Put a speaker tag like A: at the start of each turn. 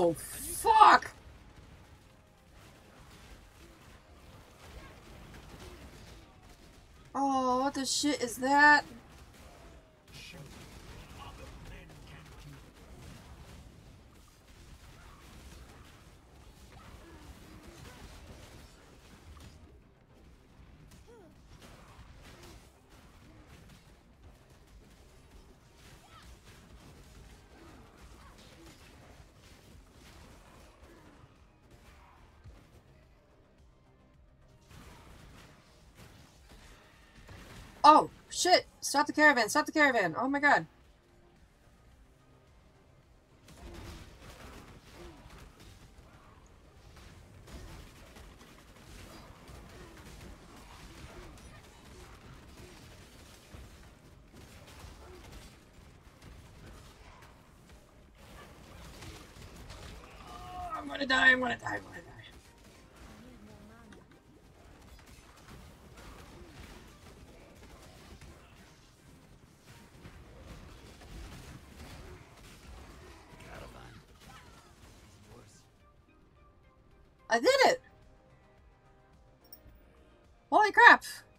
A: Oh, fuck! Oh, what the shit is that? Oh, shit! Stop the caravan! Stop the caravan! Oh my god. Oh, I'm gonna die, I'm gonna die, I'm gonna die. I did it! Holy crap!